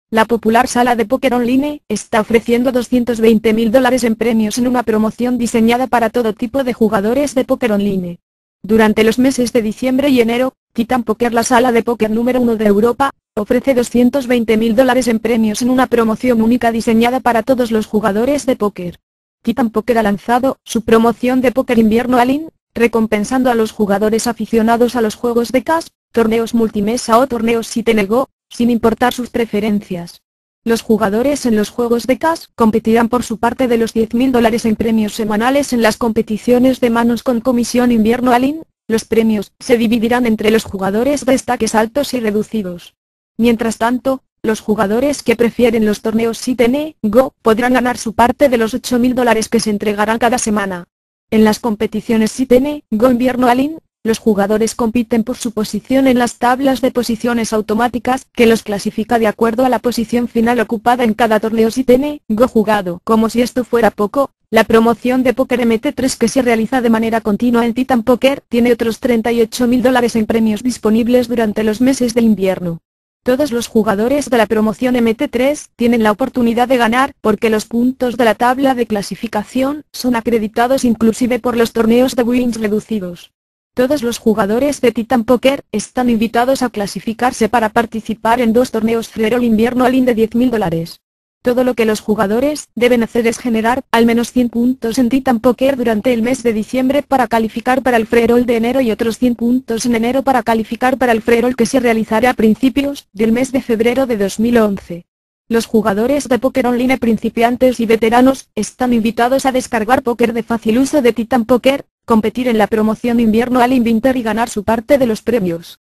La popular sala de póker online está ofreciendo $220.000 en premios en una promoción diseñada para todo tipo de jugadores de póker online. Durante los meses de diciembre y enero, Titan Poker, la sala de póker número 1 de Europa, ofrece $220.000 en premios en una promoción única diseñada para todos los jugadores de póker. Titan Poker ha lanzado su promoción de póker invierno all-in, recompensando a los jugadores aficionados a los juegos de cash, torneos multimesa o torneos sit and go, sin importar sus preferencias. Los jugadores en los juegos de cash competirán por su parte de los $10.000 en premios semanales en las competiciones de manos con comisión invierno all-in. Los premios se dividirán entre los jugadores de stacks altos y reducidos. Mientras tanto, los jugadores que prefieren los torneos sit and go podrán ganar su parte de los $8.000 que se entregarán cada semana. En las competiciones sit and go invierno all-in, los jugadores compiten por su posición en las tablas de posiciones automáticas, que los clasifica de acuerdo a la posición final ocupada en cada torneo sit and go jugado. Como si esto fuera poco, la promoción de Póker MT3, que se realiza de manera continua en Titan Poker, tiene otros $38.000 en premios disponibles durante los meses de invierno. Todos los jugadores de la promoción MT3 tienen la oportunidad de ganar, porque los puntos de la tabla de clasificación son acreditados inclusive por los torneos de wins reducidos. Todos los jugadores de Titan Poker están invitados a clasificarse para participar en 2 torneos Free Roll invierno all-in de $10.000. Todo lo que los jugadores deben hacer es generar al menos 100 puntos en Titan Poker durante el mes de diciembre para calificar para el Free Roll de enero y otros 100 puntos en enero para calificar para el Free Roll que se realizará a principios del mes de febrero de 2011. Los jugadores de póker online principiantes y veteranos están invitados a descargar póker de fácil uso de Titan Poker, competir en la promoción invierno all-in Winter y ganar su parte de los premios.